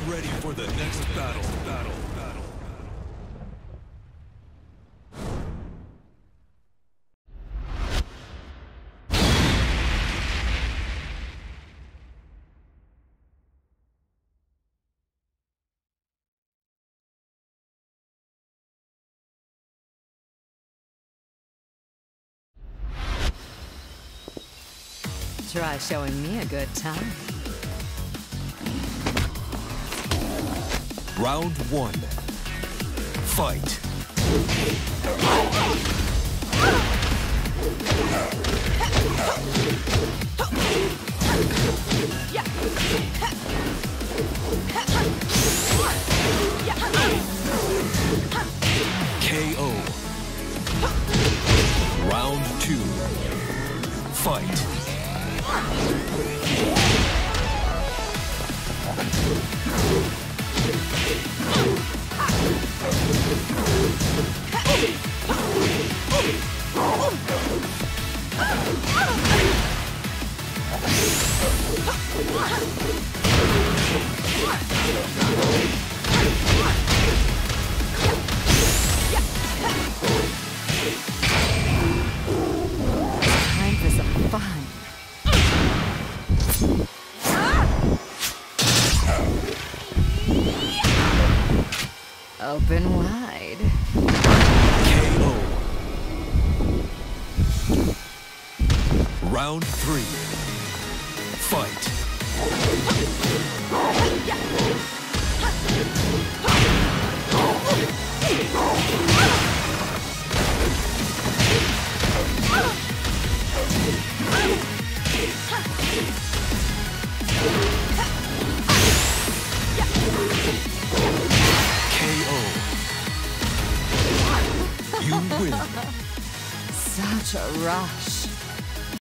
ready for the next battle. Try showing me a good time. Round 1. Fight. KO. Round 2. Fight. Time for some fun. Open wide. KO. Round 3. Fight. Such a rush.